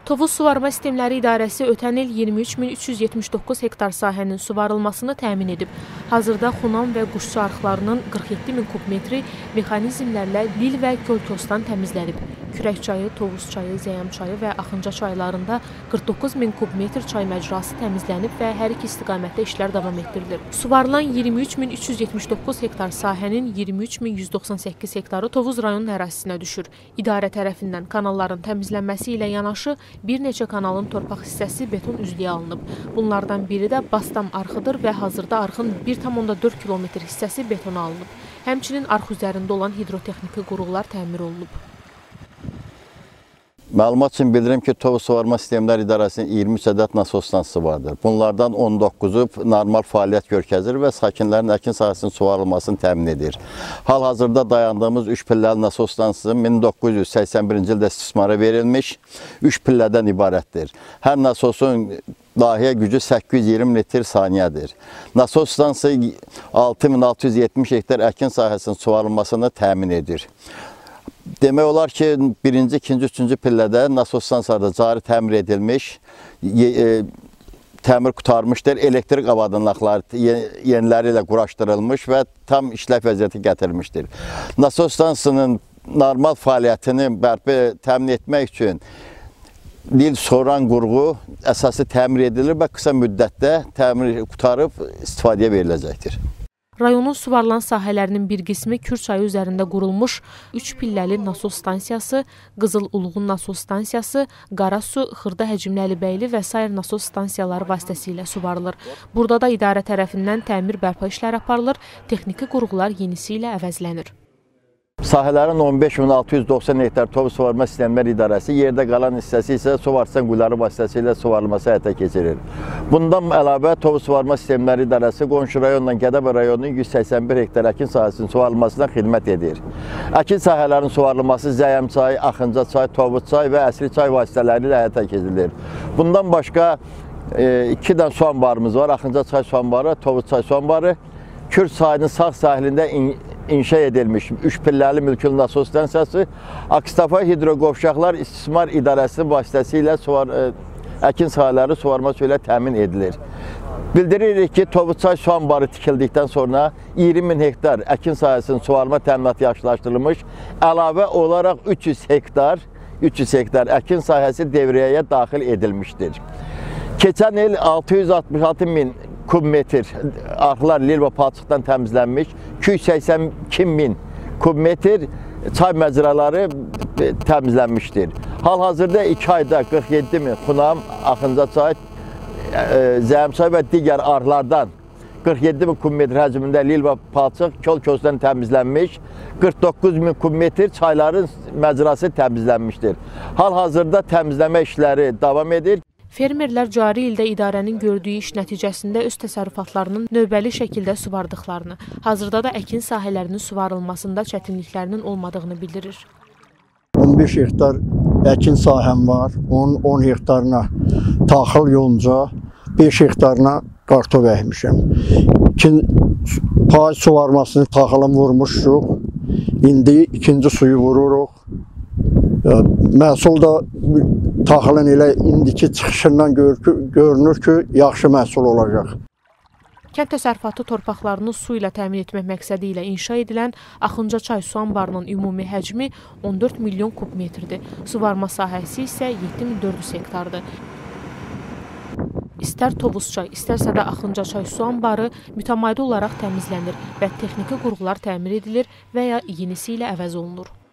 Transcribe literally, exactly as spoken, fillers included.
Tovuz Suvarma Sistemləri İdarəsi ötən il iyirmi üç min üç yüz yetmiş doqquz hektar sahənin suvarılmasını təmin edib. Hazırda Xunam və Quşçu arxlarının qırx yeddi min kub metri mexanizmlərlə Lil və Göl-Tostan təmizlənib. Kürək çayı, Tovuz çayı, Zəyəm çayı və Axınca çaylarında qırx doqquz min kub metr çay məcrası təmizlənib və hər iki istiqamətdə işlər davam etdirilir. Suvarılan iyirmi üç min üç yüz yetmiş doqquz hektar sahənin iyirmi üç min yüz doxsan səkkiz hektarı Tovuz rayonunun ərazisinə düşür. İdarə tərəfindən kanalların təmizlənməsi ilə yanaşı bir neçə kanalın torpaq hissəsi beton üzlüyə alınıb. Bunlardan biri də Bastam arxıdır və hazırda arxın bir tam onda dörd kilometr hissəsi betona alınıb. Həmçinin arx üzərində olan hidrotexniki qurğular təmir olunub. Məlumat üçün bildirim ki, Tovuz Suvarma Sistemləri İdarəsinin iyirmi üç ədəd nasos stansiyası vardır. Bunlardan on doqquzu normal fəaliyyət göstərir və sakinlərin əkin sahəsinin suvarılmasını təmin edir. Hal-hazırda dayandığımız üç pilləli nasos stansiyası min doqquz yüz səksən birinci ildə istismara verilmiş, üç pillədən ibarətdir. Hər nasosun layihə gücü səkkiz yüz iyirmi litr saniyədir. Nasos stansiyası altı min altı yüz yetmiş hektar əkin sahəsinin suvarılmasını təmin edir. Demək olar ki, birinci, ikinci, üçüncü pillədə nasos stansiyada cari təmir edilmiş, e, təmir qutarmışdır, elektrik avadınlıqları yeniləri ilə quraşdırılmış və tam işləv vəziyyəti gətirilmişdir. Nasos stansiyasının normal fəaliyyətini bərpa təmin etmək üçün Lil soran qurğu əsası təmir edilir və qısa müddətdə təmir qutarıb istifadəyə veriləcəkdir. Rayonun suvarılan sahələrinin bir qismi Kür çayı üzərində qurulmuş üç pilləli nasos stansiyası, Qızıl Ulğun nasos stansiyası, Qarasu, Xırda Həcimli Əlibəyli və sair nasos stansiyaları vasitəsilə suvarılır. Burada da idarə tərəfindən təmir bərpa işləri aparılır, texniki qurğular yenisi ilə əvəzlənir. Sahələrin on beş min altı yüz doxsan hektar Tovuz Suvarma Sistemləri İdarəsi, yerdə qalan hissəsi isə su varsan quyuları vasitəsilə suvarılması həyata keçirir. Bundan əlavə Tovuz Suvarma Sistemləri İdarəsi qonşu rayonla Gədəbəy rayonunun yüz səksən bir hektar əkin sahəsinin suvarılmasına xidmət edir. Əkin sahələrinin suvarılması Zəyəm çayı, Axınca çayı, Tovuz çayı və Əsri çay vasitələri ilə həyata keçirilir. Bundan başqa e, iki dənə su anbarımız var. Axınca çay su anbarı, Tovuz çay su anbarı. Kür çayının sağ sahilində in inşa edilmiş üç pilləli mülkül nasos stansiyası, Akstafa hidroqovşaqlar istismar idarəsinin vasitəsilə suvar, ə, əkin sahələri suvarma su ilə təmin edilir. Bildiririk ki, Tovuz çay su anbarı tikildikdən sonra iyirmi min hektar əkin sahəsinin suvarma təminatı yaxşılaşdırılmış, əlavə olaraq üç yüz hektar, üç yüz hektar əkin sahəsi devriyəyə daxil edilmişdir. Keçən il altı yüz altmış altı min kub metr arxlar Lil və palçıqdan təmizlənmiş, iki yüz səksən iki min kub metr çay məcraları təmizlənmişdir. Hal-hazırda iki ayda qırx yeddi min Xunam, Axınca çay, Zəyəm çay və digər arxlardan qırx yeddi min kub metr həcmində Lil və palçıq Göl-Tostan təmizlənmiş, qırx doqquz min kub metr çayların məcrası təmizlənmişdir. Hal-hazırda təmizləmə işləri davam edir. Fermerlər cari ildə idarənin gördüyü iş nəticəsində öz təsərrüfatlarının növbəli şəkildə suvardıqlarını, hazırda da əkin sahələrinin suvarılmasında çətinliklərinin olmadığını bildirir. on beş hektar əkin sahəm var, onun on hektarına taxıl yonca, beş hektarına kartof əkmişəm. Pay suvarmasını taxılın vurmuşuq, indi ikinci suyu vururuq. Məhsul da taxılın elə indiki çıxışından görünür ki, yaxşı məhsul olacaq. Kənd təsərrüfatı torpaqlarını su ilə təmin etmək məqsədi ilə inşa edilən Axınca çay su anbarının ümumi həcmi on dörd milyon kub metrdir. Suvarma sahəsi isə yeddi min dörd yüz hektardır. İstər Tovuz çay, istərsə də Axınca çay su anbarı mütəmadi olaraq təmizlənir və texniki qurğular təmir edilir və ya yenisi ilə əvəz olunur.